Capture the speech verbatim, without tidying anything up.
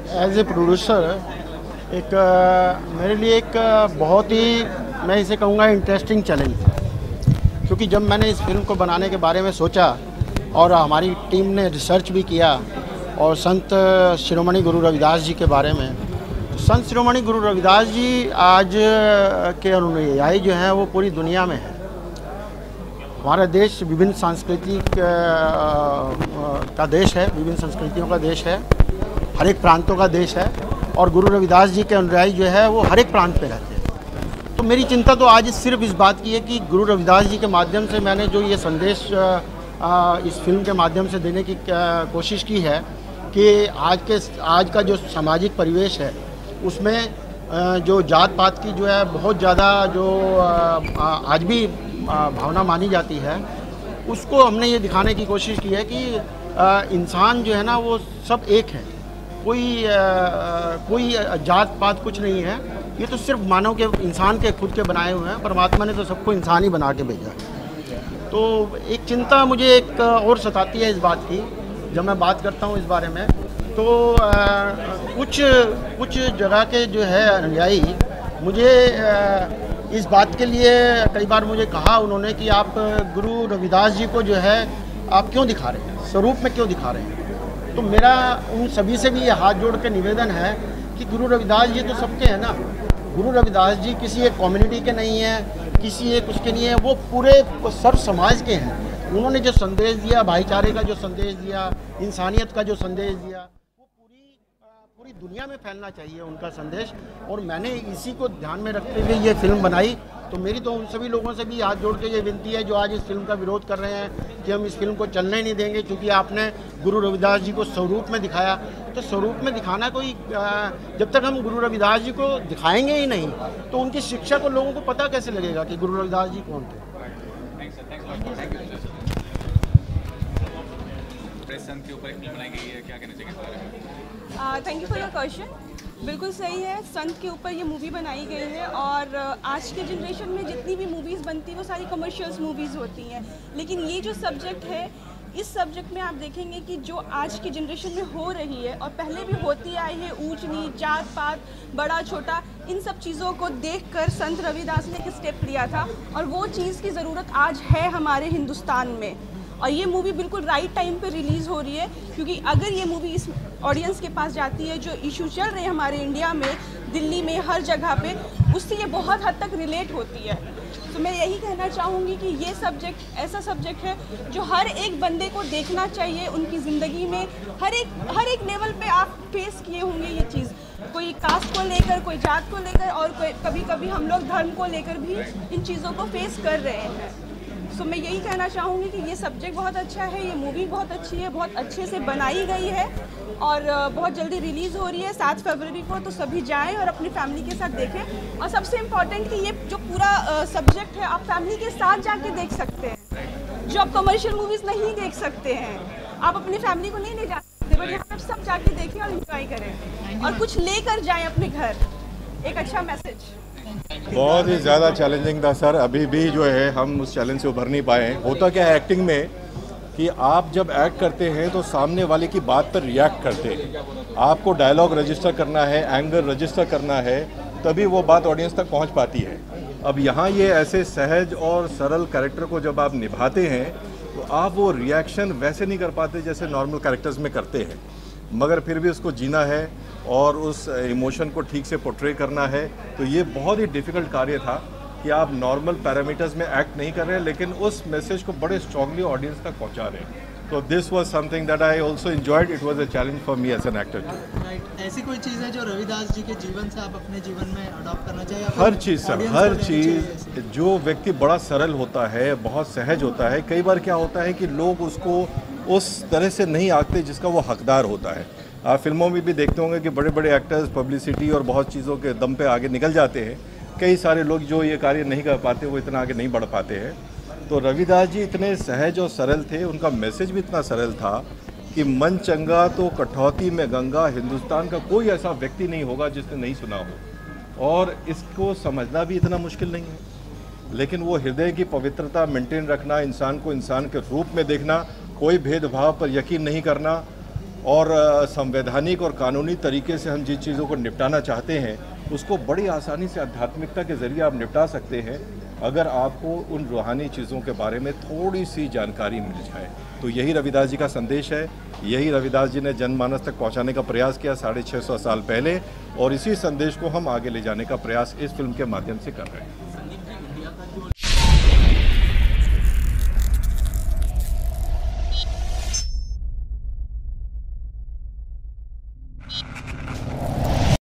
As a producer एक मेरे लिए एक बहुत ही, मैं इसे कहूँगा, इंटरेस्टिंग चैलेंज था, क्योंकि जब मैंने इस फिल्म को बनाने के बारे में सोचा और हमारी टीम ने रिसर्च भी किया और संत शिरोमणि गुरु रविदास जी के बारे में, तो संत शिरोमणि गुरु रविदास जी आज के अनुयायी जो हैं वो पूरी दुनिया में है। हमारा देश विभिन्न सांस्कृतिक का देश है, विभिन्न संस्कृतियों का देश है, हर एक प्रांतों का देश है, और गुरु रविदास जी के अनुयायी जो है वो हर एक प्रांत पे रहते हैं। तो मेरी चिंता तो आज सिर्फ इस बात की है कि गुरु रविदास जी के माध्यम से मैंने जो ये संदेश इस फिल्म के माध्यम से देने की कोशिश की है कि आज के आज का जो सामाजिक परिवेश है उसमें जो जात पात की जो है बहुत ज़्यादा जो आज भी भावना मानी जाती है, उसको हमने ये दिखाने की कोशिश की है कि इंसान जो है ना वो सब एक है, कोई कोई जात पात कुछ नहीं है। ये तो सिर्फ मानव के इंसान के खुद के बनाए हुए हैं, परमात्मा ने तो सबको इंसान ही बना के भेजा है। तो एक चिंता मुझे एक और सताती है इस बात की, जब मैं बात करता हूँ इस बारे में, तो आ, कुछ कुछ जगह के जो है अनुयायी मुझे आ, इस बात के लिए कई बार मुझे कहा उन्होंने कि आप गुरु रविदास जी को जो है आप क्यों दिखा रहे हैं, स्वरूप में क्यों दिखा रहे हैं। तो मेरा उन सभी से भी ये हाथ जोड़ के निवेदन है कि गुरु रविदास जी तो सबके हैं ना। गुरु रविदास जी किसी एक कम्युनिटी के नहीं हैं, किसी एक उसके नहीं है, वो पूरे सर्व समाज के हैं। उन्होंने जो संदेश दिया, भाईचारे का जो संदेश दिया, इंसानियत का जो संदेश दिया, वो पूरी पूरी दुनिया में फैलना चाहिए उनका संदेश। और मैंने इसी को ध्यान में रखते हुए ये फिल्म बनाई। तो मेरी तो उन सभी लोगों से भी हाथ जोड़ के ये विनती है जो आज इस फिल्म का विरोध कर रहे हैं कि हम इस फिल्म को चलने नहीं देंगे क्योंकि आपने गुरु रविदास जी को स्वरूप में दिखाया। तो स्वरूप में दिखाना कोई, जब तक हम गुरु रविदास जी को दिखाएंगे ही नहीं तो उनकी शिक्षा को लोगों को पता कैसे लगेगा कि गुरु रविदास जी कौन थे। Thank you for your question. बिल्कुल सही है, संत के ऊपर ये मूवी बनाई गई है और आज के जनरेशन में जितनी भी मूवीज़ बनती हैं वो सारी कमर्शियल्स मूवीज़ होती हैं, लेकिन ये जो सब्जेक्ट है, इस सब्जेक्ट में आप देखेंगे कि जो आज की जनरेशन में हो रही है और पहले भी होती आई है, ऊंच नीच, जात पात, बड़ा छोटा, इन सब चीज़ों को देखकर संत रविदास ने एक स्टेप लिया था और वो चीज़ की ज़रूरत आज है हमारे हिंदुस्तान में। और ये मूवी बिल्कुल राइट टाइम पे रिलीज़ हो रही है, क्योंकि अगर ये मूवी इस ऑडियंस के पास जाती है, जो इशू चल रहे हैं हमारे इंडिया में, दिल्ली में, हर जगह पे, उससे ये बहुत हद तक रिलेट होती है। तो मैं यही कहना चाहूँगी कि ये सब्जेक्ट ऐसा सब्जेक्ट है जो हर एक बंदे को देखना चाहिए उनकी ज़िंदगी में। हर एक हर एक लेवल पे आप फेस किए होंगे ये चीज़, कोई कास्ट को लेकर, कोई जात को लेकर, और कोई कभी कभी हम लोग धर्म को लेकर भी इन चीज़ों को फेस कर रहे हैं। सो so, मैं यही कहना चाहूँगी कि ये सब्जेक्ट बहुत अच्छा है, ये मूवी बहुत अच्छी है, बहुत अच्छे से बनाई गई है और बहुत जल्दी रिलीज़ हो रही है सात फरवरी को। तो सभी जाएं और अपनी फैमिली के साथ देखें। और सबसे इम्पॉर्टेंट कि ये जो पूरा सब्जेक्ट है आप फैमिली के साथ जाके देख सकते हैं, जो आप कमर्शियल मूवीज़ नहीं देख सकते हैं, आप अपनी फैमिली को नहीं ले जा सकते, बट यहाँ पर सब जाके देखें और इन्जॉय करें और कुछ लेकर जाएँ अपने घर, एक अच्छा मैसेज। बहुत ही ज़्यादा चैलेंजिंग था सर, अभी भी जो है हम उस चैलेंज से उभर नहीं पाए। होता क्या है एक्टिंग में कि आप जब एक्ट करते हैं तो सामने वाले की बात पर रिएक्ट करते हैं, आपको डायलॉग रजिस्टर करना है, एंगर रजिस्टर करना है, तभी वो बात ऑडियंस तक पहुंच पाती है। अब यहाँ ये ऐसे सहज और सरल कैरेक्टर को जब आप निभाते हैं तो आप वो रिएक्शन वैसे नहीं कर पाते जैसे नॉर्मल कैरेक्टर्स में करते हैं, मगर फिर भी उसको जीना है और उस इमोशन को ठीक से पोर्ट्रे करना है। तो ये बहुत ही डिफ़िकल्ट कार्य था कि आप नॉर्मल पैरामीटर्स में एक्ट नहीं कर रहे हैं लेकिन उस मैसेज को बड़े स्ट्रांगली ऑडियंस तक पहुंचा रहे हैं। तो this was something that I also enjoyed, it was a challenge for me as an actor. Right, ऐसी कोई चीज़ है जो रविदास जी के जीवन से आप अपने जीवन में अडॉप्ट करना चाहिए? हर चीज़ सर, हर चीज़। जो व्यक्ति बड़ा सरल होता है, बहुत सहज होता है, कई बार क्या होता है कि लोग उसको उस तरह से नहीं आंकते जिसका वो हकदार होता है। आप फिल्मों में भी देखते होंगे कि बड़े बड़े एक्टर्स पब्लिसिटी और बहुत चीज़ों के दम पे आगे निकल जाते हैं। कई सारे लोग जो ये कार्य नहीं कर पाते वो इतना आगे नहीं बढ़ पाते हैं। तो रविदास जी इतने सहज और सरल थे, उनका मैसेज भी इतना सरल था कि मन चंगा तो कठौती में गंगा, हिंदुस्तान का कोई ऐसा व्यक्ति नहीं होगा जिसने नहीं सुना हो। और इसको समझना भी इतना मुश्किल नहीं है, लेकिन वो हृदय की पवित्रता मेंटेन रखना, इंसान को इंसान के रूप में देखना, कोई भेदभाव पर यकीन नहीं करना और संवैधानिक और कानूनी तरीके से हम जिन चीज़ों को निपटाना चाहते हैं उसको बड़ी आसानी से आध्यात्मिकता के ज़रिए आप निपटा सकते हैं अगर आपको उन रूहानी चीज़ों के बारे में थोड़ी सी जानकारी मिल जाए। तो यही रविदास जी का संदेश है, यही रविदास जी ने जनमानस तक पहुंचाने का प्रयास किया साढ़े छः सौ साल पहले, और इसी संदेश को हम आगे ले जाने का प्रयास इस फिल्म के माध्यम से कर रहे हैं।